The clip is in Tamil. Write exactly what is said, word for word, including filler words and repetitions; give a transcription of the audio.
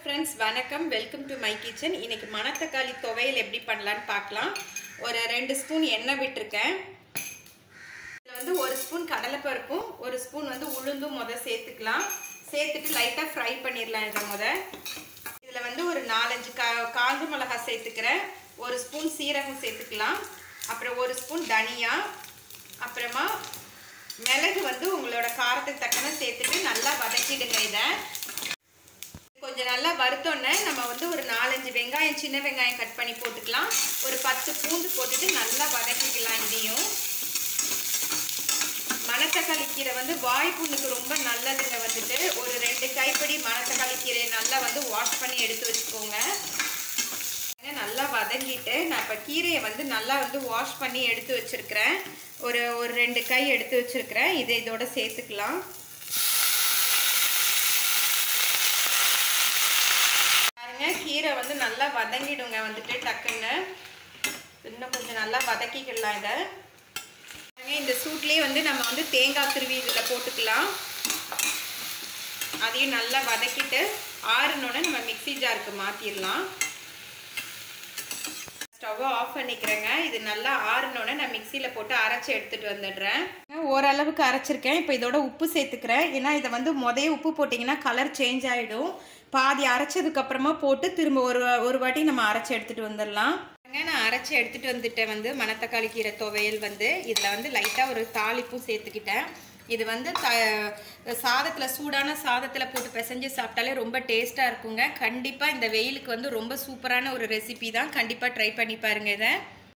फ्रेंड्स वणक्कम वेलकम टू माय किचन இன்னைக்கு மணத்தக்காளி துவையல் எப்படி பண்ணலாம்னு பார்க்கலாம் ஒரு ரெண்டு ஸ்பூன் எண்ணெய் விட்டுருக்கேன் இதுல வந்து ஒரு ஸ்பூன் கடலைப்பருப்பும் ஒரு ஸ்பூன் வந்து உளுந்தும் முத சேர்த்துக்கலாம் சேர்த்துட்டு லைட்டா ஃப்ரை பண்ணிரலாம் இத முத இதுல வந்து ஒரு நாலு அஞ்சு காஞ்ச மிளகாய் சேர்த்துக்கறேன் ஒரு ஸ்பூன் சீரகம் சேர்த்துக்கலாம் அப்புறம் ஒரு ஸ்பூன் தனியா அப்புறமா மிளகு வந்து உங்களோட காரத்துக்கு தக்கன சேர்த்துட்டு நல்லா வதக்கிடுங்க இத கொஞ்சம் நல்லா வறுத்தோனே நம்ம வந்து ஒரு நாலு அஞ்சு வெங்காயம் சின்ன வெங்காயம் கட் பண்ணி போட்டுக்கலாம் ஒரு பத்து பூண்டு போட்டுட்டு நல்லா வதக்கிக்கலாம் இதையும் மணத்தக்காளி கீரை வந்து வாய் புண்ணுக்கு ரொம்ப நல்லதுங்க வந்துட்டு ஒரு ரெண்டு கைப்பிடி மணத்தக்காளி கீரையை நல்லா வந்து வாஷ் பண்ணி எடுத்து வச்சுக்கோங்க நல்லா வதங்கிட்டு நான் இப்போ கீரையை வந்து நல்லா வந்து வாஷ் பண்ணி எடுத்து வச்சிருக்கிறேன் ஒரு ஒரு ரெண்டு கை எடுத்து வச்சிருக்கிறேன் இதை இதோட சேர்த்துக்கலாம் கீரை வந்து நல்லா வதங்கிடுங்க வந்துட்டு டக்குன்னு இன்னும் கொஞ்சம் நல்லா வதக்கிக்கலாம் இதை இந்த சூட்லேயே வந்து நம்ம வந்து தேங்காய் துருவி இதில் போட்டுக்கலாம் அதையும் நல்லா வதக்கிட்டு ஆறுனோடனே நம்ம மிக்ஸி ஜாருக்கு மாற்றிடலாம் ஸ்டவ்வை ஆஃப் பண்ணிக்கிறேங்க இது நல்லா ஆறுனோடனே நான் மிக்சியில் போட்டு அரைச்சி எடுத்துகிட்டு வந்துடுறேன் ஓரளவுக்கு அரைச்சிருக்கேன் இப்போ இதோட உப்பு சேர்த்துக்கிறேன் ஏன்னா இதை வந்து முதல்ல உப்பு போட்டிங்கன்னா கலர் சேஞ்ச் ஆகிடும் பாதி அரைச்சதுக்கப்புறமா போட்டு திரும்ப ஒரு ஒரு வாட்டி நம்ம அரைச்சி எடுத்துகிட்டு வந்துடலாம் நான் அரைச்சி எடுத்துகிட்டு வந்துட்டேன் வந்து மணத்தக்காளி கீரை துவையல் வந்து இதில் வந்து லைட்டாக ஒரு தாளிப்பும் சேர்த்துக்கிட்டேன் இது வந்து த சாதத்தில் சூடான சாதத்தில் போட்டு பிசைஞ்சு சாப்பிட்டாலே ரொம்ப டேஸ்ட்டாக இருக்குங்க கண்டிப்பாக இந்த வெயிலுக்கு வந்து ரொம்ப சூப்பரான ஒரு ரெசிபி தான் கண்டிப்பாக ட்ரை பண்ணி பாருங்கள் இதை